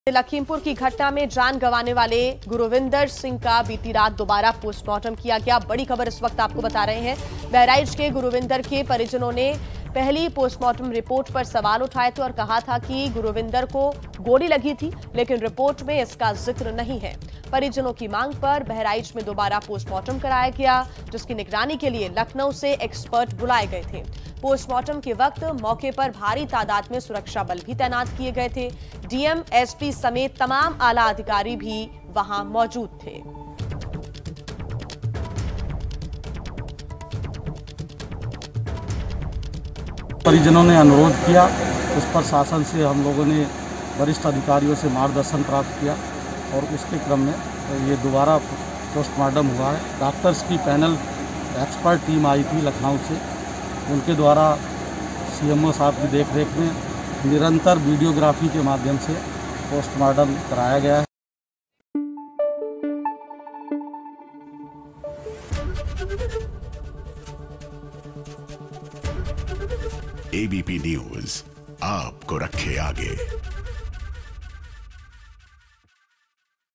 लखीमपुर की घटना में जान गंवाने वाले गुरविंदर सिंह का बीती रात दोबारा पोस्टमार्टम किया गया। बड़ी खबर इस वक्त आपको बता रहे हैं। बहराइच के गुरविंदर के परिजनों ने पहली पोस्टमार्टम रिपोर्ट पर सवाल उठाए थे और कहा था कि गुरविंदर को गोली लगी थी, लेकिन रिपोर्ट में इसका जिक्र नहीं है। परिजनों की मांग पर बहराइच में दोबारा पोस्टमार्टम कराया गया, जिसकी निगरानी के लिए लखनऊ से एक्सपर्ट बुलाए गए थे। पोस्टमार्टम के वक्त मौके पर भारी तादाद में सुरक्षा बल भी तैनात किए गए थे। डीएम, एसपी समेत तमाम आला अधिकारी भी वहां मौजूद थे। परिजनों ने अनुरोध किया, उस पर शासन से हम लोगों ने वरिष्ठ अधिकारियों से मार्गदर्शन प्राप्त किया और उसके क्रम में ये दोबारा पोस्टमार्टम हुआ है। डॉक्टर्स की पैनल एक्सपर्ट टीम आई थी लखनऊ से, उनके द्वारा सीएमओ साहब की देखरेख में निरंतर वीडियोग्राफी के माध्यम से पोस्टमार्टम कराया गया है। एबीपी न्यूज़ आपको रखे आगे।